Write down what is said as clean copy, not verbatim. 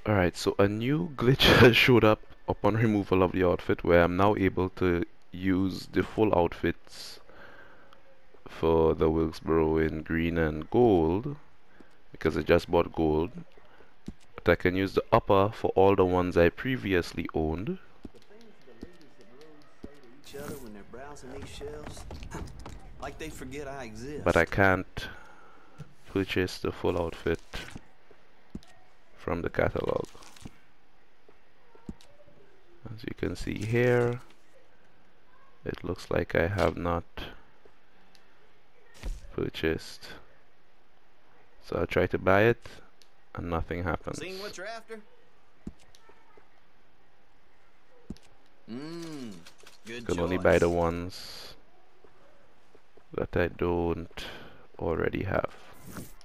Alright, so a new glitch has showed up upon removal of the outfit where I'm now able to use the full outfits for the Wilkesborough in green and gold because I just bought gold. But I can use the upper for all the ones I previously owned. Like they forget I exist. But I can't purchase the full outfit from the catalog. As you can see here, it looks like I have not purchased. So I'll try to buy it and nothing happens. Seen what you're after? Good Can only buy the ones that I don't already have.